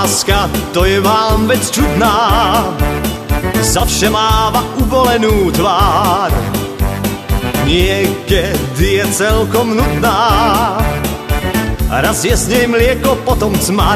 Láska, to je vám vec čudná, zavšemáva ubolenú tvár. Niekedy je celkom nudná, raz je z nej mlieko, potom cmar.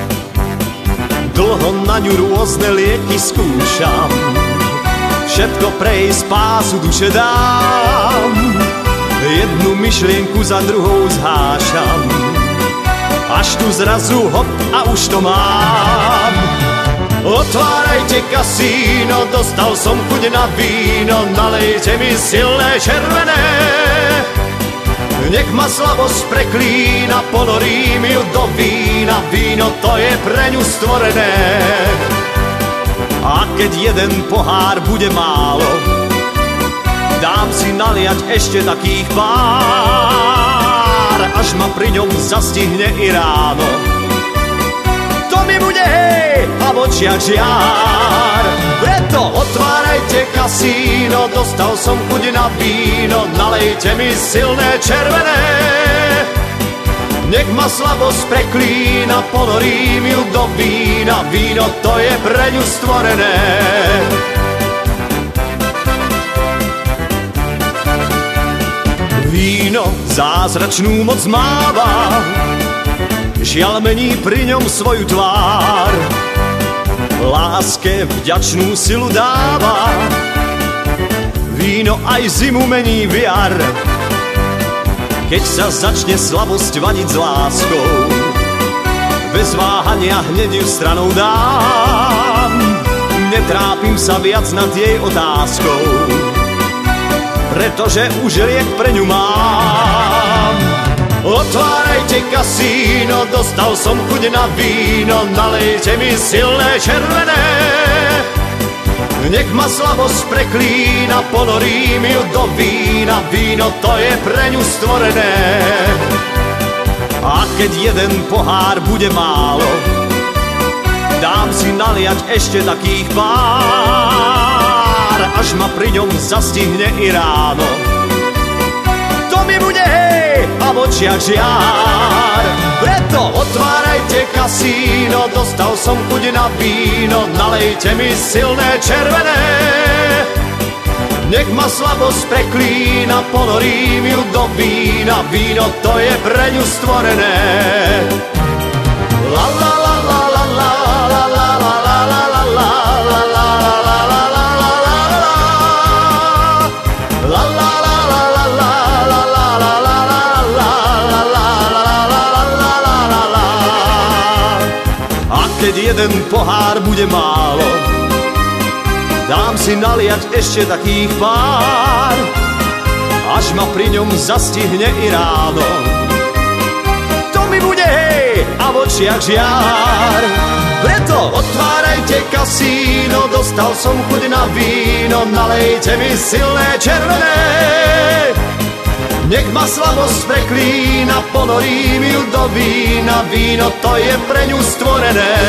Dlho na ňu rôzne lieky skúšam, všetko pre jej spásu duše dám. Jednu myšlienku za druhou zhášam, až tu zrazu hop a už to mám. Otvárajte kasíno, dostal som chuť na víno, nalejte mi silné červené. Nech ma slabosť preklína, ponorím ju do vína, víno to je pre ňu stvorené. A keď jeden pohár bude málo, dám si naliať ešte takých pár, až ma pri ňom zastihne i ráno. To mi bude hej a v očiach žiar. Preto otvárajte kasíno, dostal som chuť na víno, nalejte mi silné červené. Nech ma slabosť preklína, ponorím ju do vína, víno to je pre ňu stvorené. Víno zázračnú moc máva, žiaľ mení pri ňom svoju tvár. Láske vďačnú silu dáva, víno aj zimu mení v jar. Keď sa začne slabosť vadiť s láskou, bez váhania hneď ju stranou dám. Netrápim sa viac nad jej otázkou, pretože už liek pre ňu mám. Otvárajte kasíno, dostal som chuť na víno, nalejte mi silné červené. Nech ma slabosť preklína, ponorím ju do vína, víno to je pre ňu stvorené. A keď jeden pohár bude málo, dám si naliať ešte takých pár, až ma pri ňom zastihne i ráno. To mi bude hej a v očiach žiar. Preto otvárajte kasíno, dostal som chuť na víno, nalejte mi silné červené. Nech ma slabosť preklína, ponorím ju do vína, víno to je pre ňu stvorené. La la la la la la la la la la la la la la la keď jeden pohár bude málo, dám si naliať ešte takých pár, až ma pri ňom zastihne i ráno. To mi bude hej a v očiach žiar. Preto otvárajte kasíno, dostal som chuť na víno, nalejte mi silné červené. Nech ma slabosť preklína, ponorím ju do vína, víno to je pre ňu stvorené.